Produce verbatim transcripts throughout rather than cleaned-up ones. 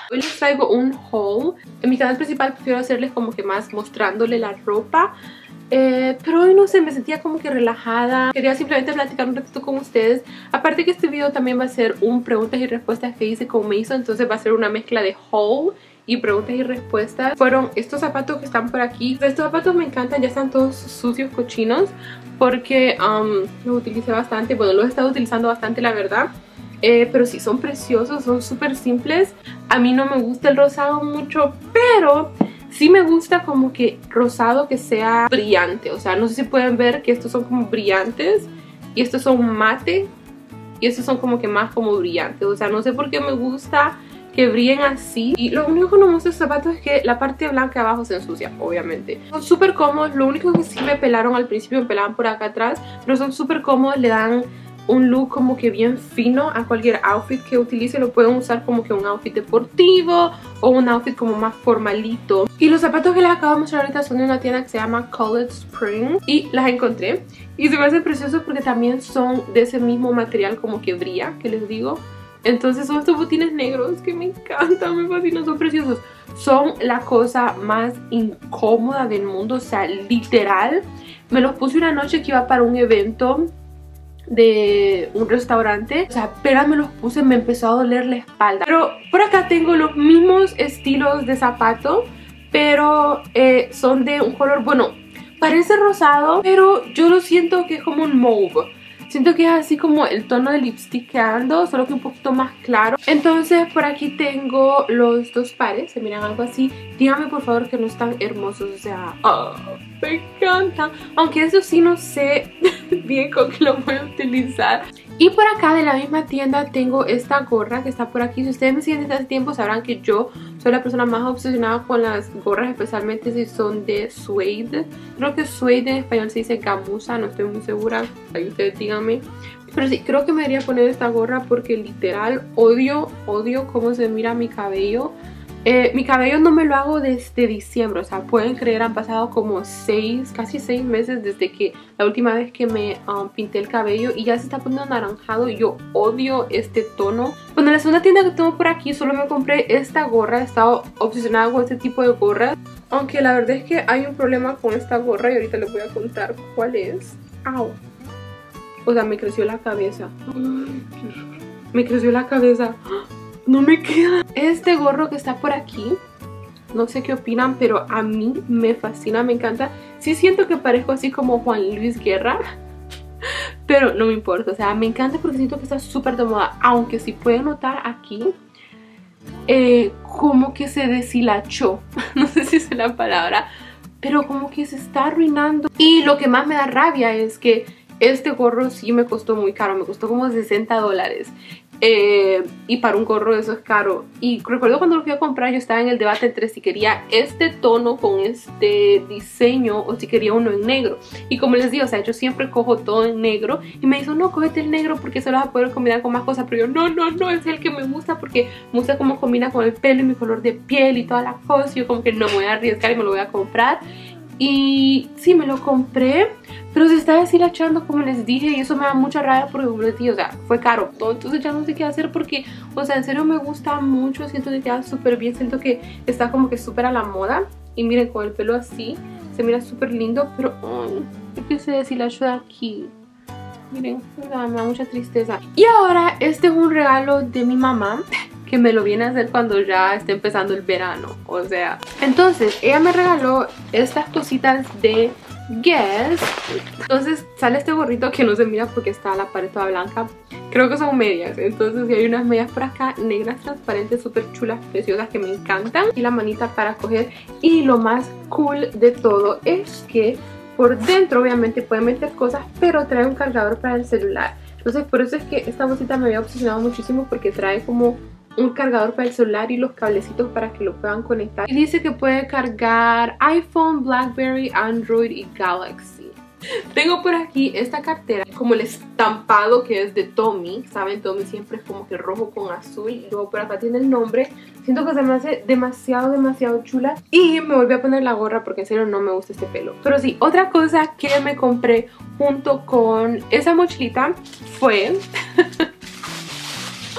Hoy les traigo un haul. En mi canal principal prefiero hacerles como que más mostrándole la ropa. Eh, pero hoy no sé, me sentía como que relajada. Quería simplemente platicar un ratito con ustedes. Aparte que este video también va a ser un preguntas y respuestas que hice con Mason. Entonces va a ser una mezcla de haul y preguntas y respuestas. Fueron estos zapatos que están por aquí. Estos zapatos me encantan, ya están todos sucios, cochinos, porque um, los utilicé bastante. Bueno, los he estado utilizando bastante, la verdad. Eh, pero sí, son preciosos, son súper simples. A mí no me gusta el rosado mucho, pero sí me gusta como que rosado que sea brillante. O sea, no sé si pueden ver que estos son como brillantes y estos son mate y estos son como que más como brillantes. O sea, no sé por qué me gusta que brillen así. Y lo único que no me gusta de estos zapatos es que la parte blanca de abajo se ensucia, obviamente. Son súper cómodos. Lo único que sí me pelaron al principio, me pelaban por acá atrás, pero son súper cómodos, le dan un look como que bien fino a cualquier outfit que utilice. Lo pueden usar como que un outfit deportivo o un outfit como más formalito. Y los zapatos que les acabo de mostrar ahorita son de una tienda que se llama College Spring y las encontré y se me hacen preciosos porque también son de ese mismo material como que brilla, que les digo. Entonces son estos botines negros que me encantan, me fascinan, son preciosos. Son la cosa más incómoda del mundo, o sea, literal. Me los puse una noche que iba para un evento de un restaurante. O sea, apenas me los puse me empezó a doler la espalda. Pero por acá tengo los mismos estilos de zapato, pero eh, son de un color, bueno, parece rosado, pero yo lo siento que es como un mauve. Siento que es así como el tono de lipstick que ando, solo que un poquito más claro. Entonces por aquí tengo los dos pares, se miran algo así. Díganme por favor que no están hermosos, o sea, oh, me encantan. Aunque eso sí no sé bien con qué lo voy a utilizar. Y por acá de la misma tienda tengo esta gorra que está por aquí. Si ustedes me siguen desde hace tiempo sabrán que yo soy la persona más obsesionada con las gorras, especialmente si son de suede. Creo que suede en español se dice gamuza, no estoy muy segura, ahí ustedes díganme. Pero sí, creo que me debería poner esta gorra porque literal odio, odio cómo se mira mi cabello. Eh, mi cabello no me lo hago desde diciembre, o sea, pueden creer, han pasado como seis, casi seis meses desde que la última vez que me um, pinté el cabello y ya se está poniendo anaranjado y yo odio este tono. Bueno, en la segunda tienda que tengo por aquí solo me compré esta gorra, he estado obsesionada con este tipo de gorras. Aunque la verdad es que hay un problema con esta gorra y ahorita les voy a contar cuál es. ¡Au! O sea, me creció la cabeza. Me creció la cabeza. No me queda. Este gorro que está por aquí, no sé qué opinan, pero a mí me fascina, me encanta. Sí siento que parezco así como Juan Luis Guerra, pero no me importa. O sea, me encanta porque siento que está súper de moda. Aunque si pueden notar aquí, eh, como que se deshilachó. No sé si es la palabra, pero como que se está arruinando. Y lo que más me da rabia es que este gorro sí me costó muy caro. Me costó como sesenta dólares. Eh, y para un gorro eso es caro. Y recuerdo cuando lo fui a comprar yo estaba en el debate entre si quería este tono con este diseño o si quería uno en negro. Y como les digo, o sea, yo siempre cojo todo en negro y me dijo, no, cógete el negro porque se lo vas a poder combinar con más cosas. Pero yo, no, no, no, es el que me gusta porque me gusta cómo combina con el pelo y mi color de piel y todas las cosas. Yo como que no me voy a arriesgar y me lo voy a comprar. Y sí, me lo compré, pero se está deshilachando como les dije y eso me da mucha rabia porque como les dije, o sea, fue caro todo. Entonces ya no sé qué hacer porque, o sea, en serio me gusta mucho, siento que queda súper bien, siento que está como que súper a la moda. Y miren, con el pelo así, se mira súper lindo, pero oh, es que se deshilachó de aquí. Miren, me da mucha tristeza. Y ahora este es un regalo de mi mamá que me lo viene a hacer cuando ya esté empezando el verano, o sea. Entonces, ella me regaló estas cositas de Guess. Entonces, sale este gorrito que no se mira porque está la pared toda blanca. Creo que son medias, entonces hay unas medias por acá, negras, transparentes, súper chulas, preciosas, que me encantan. Y la manita para coger. Y lo más cool de todo es que por dentro, obviamente, pueden meter cosas, pero trae un cargador para el celular. Entonces, por eso es que esta bolsita me había obsesionado muchísimo porque trae como un cargador para el celular y los cablecitos para que lo puedan conectar. Y dice que puede cargar iPhone, BlackBerry, Android y Galaxy. Tengo por aquí esta cartera, como el estampado que es de Tommy. Saben, Tommy siempre es como que rojo con azul. Y luego por acá tiene el nombre. Siento que se me hace demasiado, demasiado chula. Y me volví a poner la gorra porque en serio no me gusta este pelo. Pero sí, otra cosa que me compré junto con esa mochilita fue...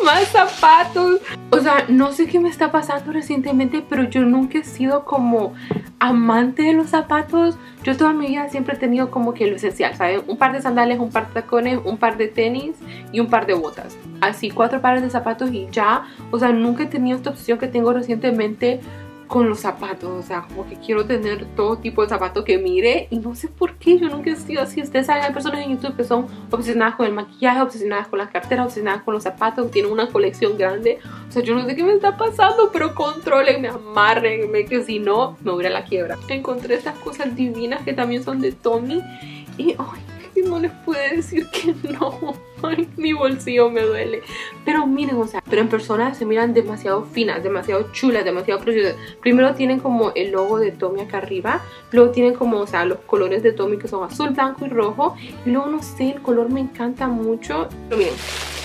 más zapatos. O sea, no sé qué me está pasando recientemente, pero yo nunca he sido como amante de los zapatos. Yo toda mi vida siempre he tenido como que lo esencial, ¿saben? Un par de sandalias, un par de tacones, un par de tenis y un par de botas. Así, cuatro pares de zapatos y ya. O sea, nunca he tenido esta obsesión que tengo recientemente con los zapatos. O sea, como que quiero tener todo tipo de zapatos que mire. Y no sé por qué, yo nunca he sido así. Ustedes saben, hay personas en YouTube que son obsesionadas con el maquillaje, obsesionadas con las carteras, obsesionadas con los zapatos, tienen una colección grande. O sea, yo no sé qué me está pasando, pero controlenme, amárrenme, que si no, me voy a la quiebra. Encontré estas cosas divinas que también son de Tommy. Y, ay, no les puede decir que no. Ay, mi bolsillo me duele. Pero miren, o sea, pero en persona se miran demasiado finas, demasiado chulas, demasiado preciosas. Primero tienen como el logo de Tommy acá arriba. Luego tienen como, o sea, los colores de Tommy que son azul, blanco y rojo. Y luego, no sé, el color me encanta mucho. Pero miren.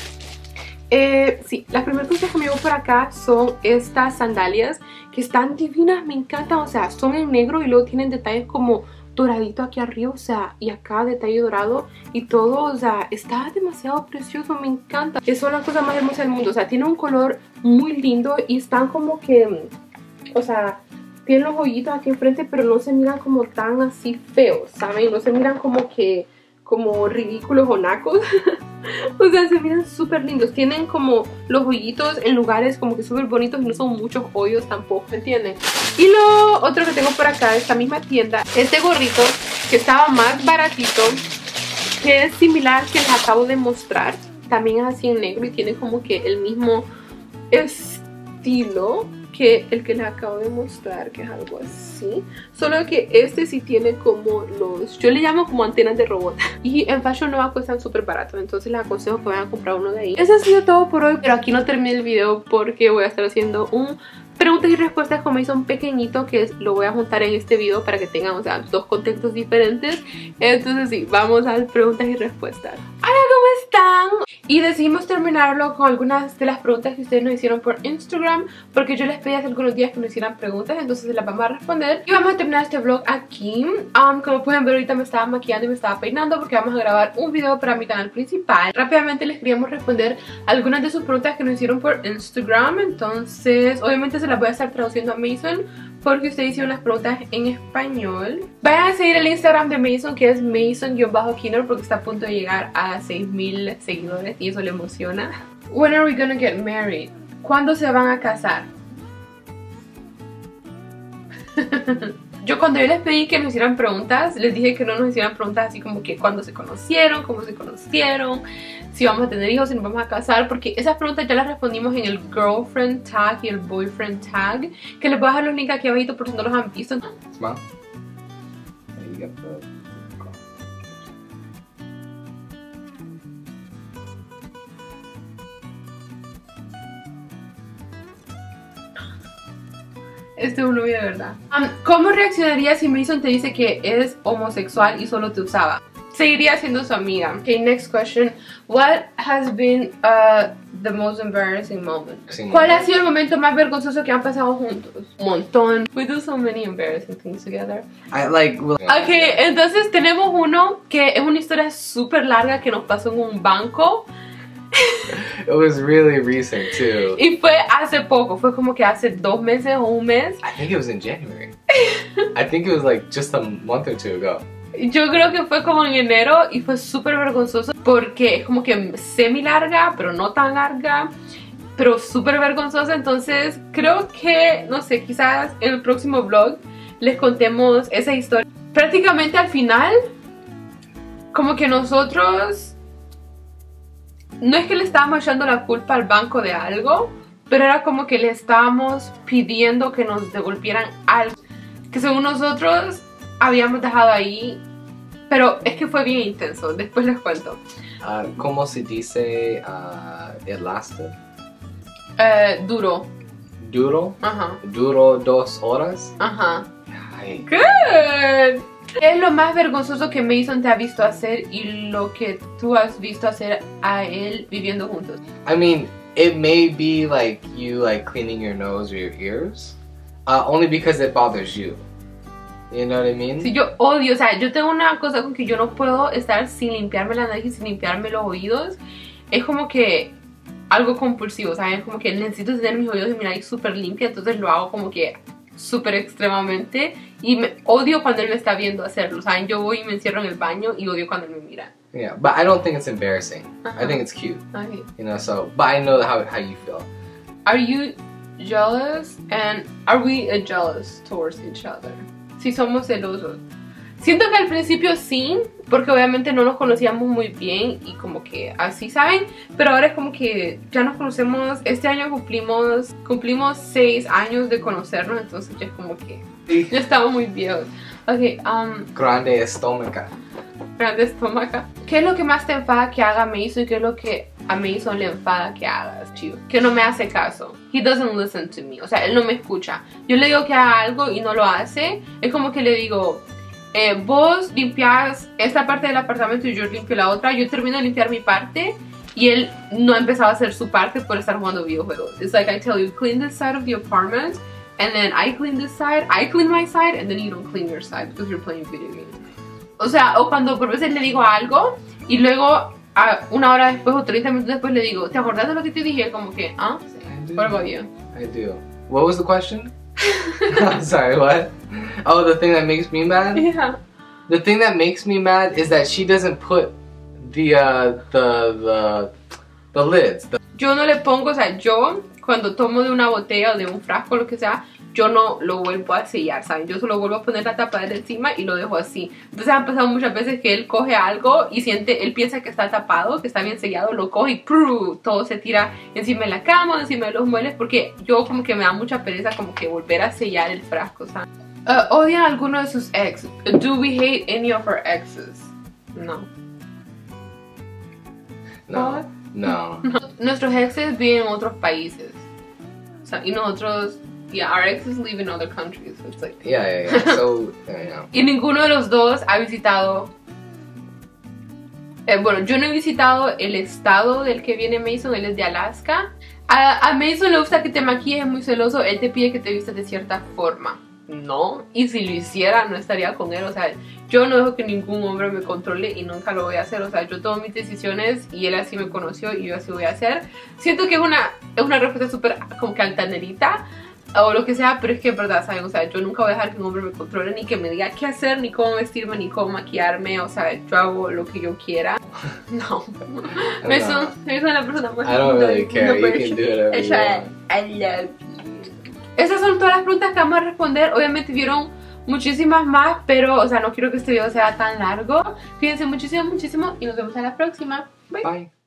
Eh, sí, las primeras cosas que me llevo por acá son estas sandalias que están divinas, me encantan. O sea, son en negro y luego tienen detalles como doradito aquí arriba, o sea, y acá detalle dorado y todo, o sea, está demasiado precioso, me encanta. Es son las cosas más hermosas del mundo, o sea, tiene un color muy lindo y están como que, o sea, tienen los hoyitos aquí enfrente, pero no se miran como tan así feos, ¿saben? No se miran como que, como ridículos o nacos. O sea, se miran súper lindos. Tienen como los hoyitos en lugares como que súper bonitos y no son muchos hoyos tampoco, ¿me entienden? Y lo otro que tengo por acá de esta misma tienda, este gorrito que estaba más baratito, que es similar que les acabo de mostrar. También es así en negro y tiene como que el mismo estilo que el que les acabo de mostrar, que es algo así, solo que este sí tiene como los, yo le llamo como antenas de robot, y en Fashion Nova cuestan súper baratos, entonces les aconsejo que vayan a comprar uno de ahí. Eso ha sido todo por hoy, pero aquí no terminé el video porque voy a estar haciendo un preguntas y respuestas con Mason pequeñito, que es, lo voy a juntar en este video para que tengan, o sea, dos contextos diferentes. Entonces sí, vamos a las preguntas y respuestas. Hola, ¿cómo están? Y decidimos terminarlo con algunas de las preguntas que ustedes nos hicieron por Instagram, porque yo les pedí hace algunos días que nos hicieran preguntas, entonces se las vamos a responder. Y vamos a terminar este vlog aquí. Um, como pueden ver, ahorita me estaba maquillando y me estaba peinando porque vamos a grabar un video para mi canal principal. Rápidamente les queríamos responder algunas de sus preguntas que nos hicieron por Instagram, entonces obviamente se las voy a estar traduciendo a Mason porque ustedes hicieron las preguntas en español. Vayan a seguir el Instagram de Mason, que es Mason-Kinner, porque está a punto de llegar a seis mil seguidores y eso le emociona. When are we gonna get married? ¿Cuándo se van a casar? Yo cuando yo les pedí que nos hicieran preguntas, les dije que no nos hicieran preguntas así como que cuándo se conocieron, cómo se conocieron, si vamos a tener hijos, si nos vamos a casar, porque esas preguntas ya las respondimos en el girlfriend tag y el boyfriend tag, que les voy a dejar los links aquí abajito por si no los han visto. Smile. There you get the... Este es un novio de verdad. Um, ¿Cómo reaccionarías si Mason te dice que es homosexual y solo te usaba? Seguiría siendo su amiga. Okay, next question. What has been uh, the most embarrassing moment? Sí, ¿Cuál no. ha sido el momento más vergonzoso que han pasado juntos? Un montón. We do so many embarrassing things together. I like... Ok, entonces tenemos uno que es una historia súper larga que nos pasó en un banco. It was really recent too. Y fue hace poco, fue como que hace dos meses o un mes. I think it was in January. I think it was like just a month or two ago. Yo creo que fue como en enero y fue súper vergonzoso porque es como que semi larga, pero no tan larga, pero súper vergonzosa. Entonces creo que, no sé, quizás en el próximo vlog les contemos esa historia. Prácticamente al final, como que nosotros... No es que le estábamos echando la culpa al banco de algo, pero era como que le estábamos pidiendo que nos devolvieran algo que según nosotros habíamos dejado ahí, pero es que fue bien intenso. Después les cuento. Uh, ¿Cómo se dice uh, it lasted? Eh, duro. Duro. Ajá. Duró dos horas. Ajá. Ay. Good. ¿Qué es lo más vergonzoso que Mason te ha visto hacer y lo que tú has visto hacer a él viviendo juntos? I mean, it may be like you like cleaning your nose or your ears, uh, only because it bothers you. You know what I mean? Sí, yo odio, o sea, yo tengo una cosa con que yo no puedo estar sin limpiarme la nariz y sin limpiarme los oídos. Es como que algo compulsivo, ¿saben? Como que necesito tener mis oídos y mi nariz súper limpia, entonces lo hago como que súper extremadamente y me odio cuando él me está viendo hacerlo, ¿saben? Yo voy y me encierro en el baño y odio cuando él me mira. Yeah, but I don't think it's embarrassing. Uh-huh. I think it's cute. Okay. You know, so, but I know how, how you feel. Are you jealous? And are we uh, jealous towards each other? Si somos celosos. Siento que al principio sí, porque obviamente no nos conocíamos muy bien y como que así, ¿saben? Pero ahora es como que ya nos conocemos. Este año cumplimos cumplimos seis años de conocernos, entonces ya es como que ya estamos muy viejos. Ok, um, Grande estómago. grande estómago. ¿Qué es lo que más te enfada que haga Mason y qué es lo que a Mason le enfada que hagas, chido? Que no me hace caso. He doesn't listen to me. O sea, él no me escucha. Yo le digo que haga algo y no lo hace. Es como que le digo... Eh, vos limpias esta parte del apartamento y yo limpio la otra. Yo termino de limpiar mi parte y él no ha empezado a hacer su parte por estar jugando videojuegos. It's like I tell you, clean this side of the apartment and then I clean this side, I clean my side and then you don't clean your side because you're playing video games. O sea, o cuando por veces le digo algo y luego a una hora después o treinta minutos después le digo, ¿te acordás de lo que te dije? Como que, ¿ah? What about you? I do. What was the question? Sorry, what? Oh, the thing that makes me mad? Yeah. The thing that makes me mad is that she doesn't put the, uh, the, the, the lids. The... Yo no le pongo, o sea, yo cuando tomo de una botella o de un frasco, lo que sea, yo no lo vuelvo a sellar, ¿saben? Yo solo vuelvo a poner la tapa de encima y lo dejo así. Entonces han pasado muchas veces que él coge algo y siente, él piensa que está tapado, que está bien sellado, lo coge y ¡prrr! Todo se tira encima de la cama, encima de los muebles, porque yo como que me da mucha pereza como que volver a sellar el frasco, ¿saben? Uh, ¿Odian a alguno de sus ex? Do we hate any of our exes? No. No. No. No. Nuestros exes viven en otros países. O sea, y nosotros... Yeah, our exes live in other countries. So it's like... Yeah, yeah, yeah. So, yeah. Y ninguno de los dos ha visitado... Eh, bueno, yo no he visitado el estado del que viene Mason, él es de Alaska. A, a Mason le gusta que te maquilles, es muy celoso, él te pide que te vistas de cierta forma. No, y si lo hiciera no estaría con él, o sea, yo no dejo que ningún hombre me controle y nunca lo voy a hacer, o sea, yo tomo mis decisiones y él así me conoció y yo así voy a hacer. Siento que es una, es una respuesta súper como que altanerita o lo que sea, pero es que es verdad, ¿saben? O sea, yo nunca voy a dejar que un hombre me controle ni que me diga qué hacer, ni cómo vestirme, ni cómo maquillarme, o sea, yo hago lo que yo quiera. No, Mason es la persona más I don't really care, you can do whatever you want. I love you. Esas son todas las preguntas que vamos a responder. Obviamente vieron muchísimas más, pero, o sea, no quiero que este video sea tan largo. Cuídense muchísimo, muchísimo y nos vemos en la próxima. Bye. Bye.